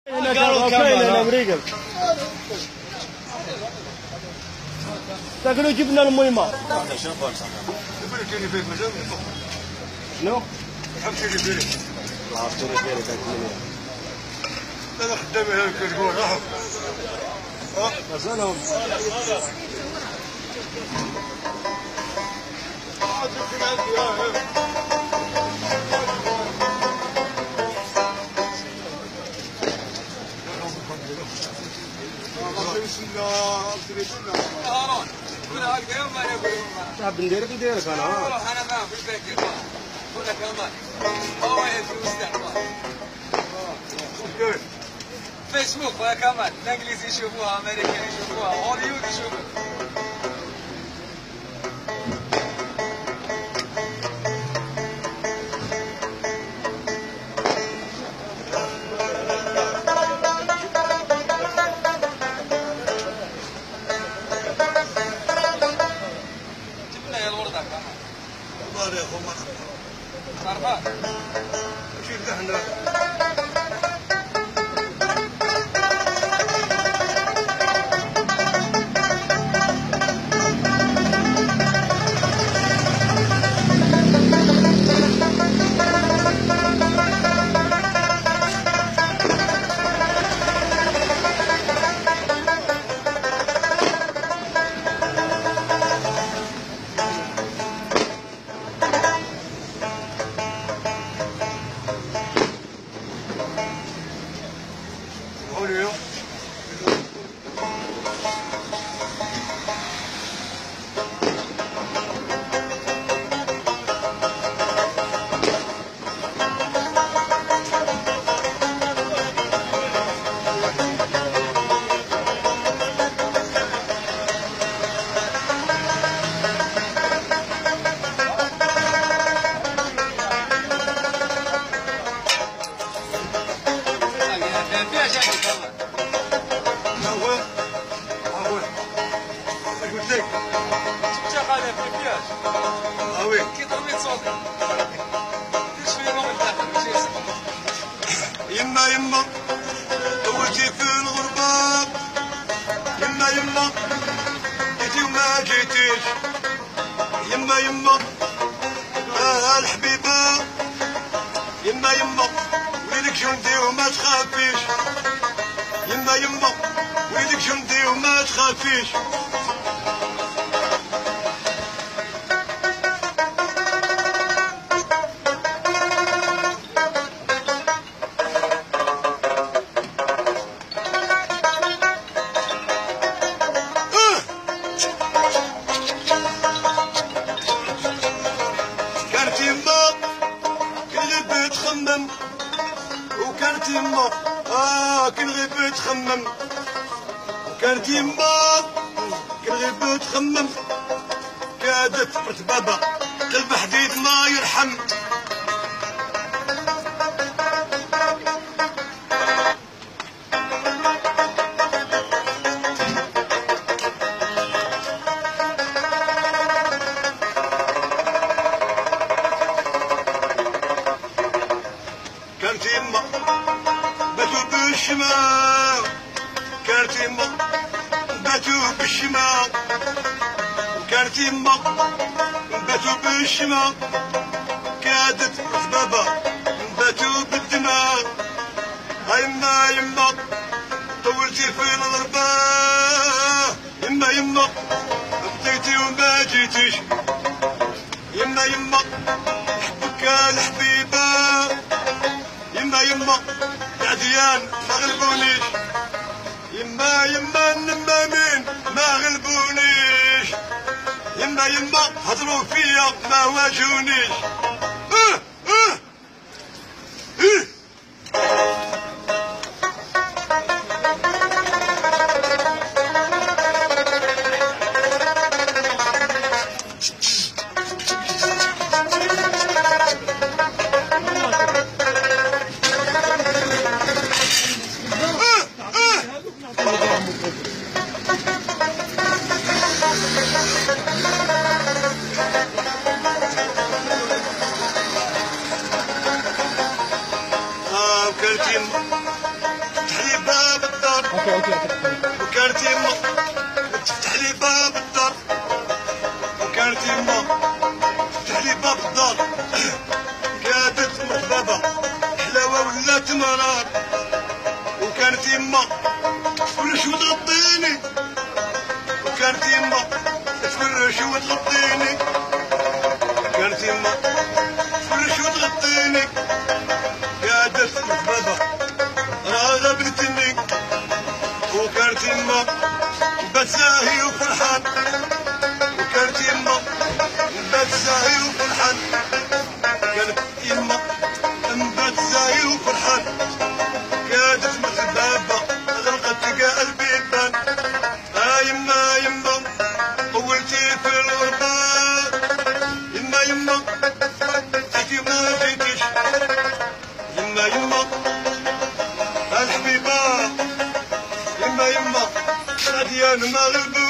امريكا تاكلوا جبنه الميمه شنو؟ حبتي لي بيري عرفتي لي بيري تاكلوا انا خدامي هاك تقول راح مازالهم هارون كل هكذا يوم ما نقول صاحب نديرك نديرك انا انا ما في البيت كل كمان هو يدرس استعمار فيسبوك ولا كمان الانجليزي يشوفوها امريكان يشوفوها هوليوود يشوفوها والله يا اخو ما صرفات شي دحنا يما يما طولتي في الغربة يما يما جيتي وما جيتيش يما يما الحبيبة يما يما وليدك جندي وما تخافيش يما يما وليدك جندي وما تخافيش وكانت يما كل غير بتخمم وكانت يما كل غير بتخمم كادت فرت بابا قلب حديد ما يرحم كانت يما باتوا بالشمال كانت يما باتوا بالشمال كانت يما باتوا بالشمال كادت بابا باتوا بالدماغ يما يما طولتي في الغربة يما يما بديتي وما جيتيش يما يما حبك الحبيبة يما يما العديان ما غلبونيش يما يما النمامين ما غلبونيش يما يما هضروا فيا ما واجهونيش وكانت يما تفتح لي باب الدار وكانت يما تفتح لي باب الدار كادت مربابة حلاوة ولات مرار وكانت يما تفرش وتغطيني وكانت يما تفرش وتغطيني كانت يما تفرش وتغطيني كادت مربابة راغبتني وكانت يما بات زاهي وفرحان وكانت يما بات زاهي وفرحان كانت يما بات زاهي وفرحان كادت مربابة غلقت تلقى البيبان يما يما طولتي في الغربة يما جيتي ما جيتيش يما الحبيبة يما غادية المغرب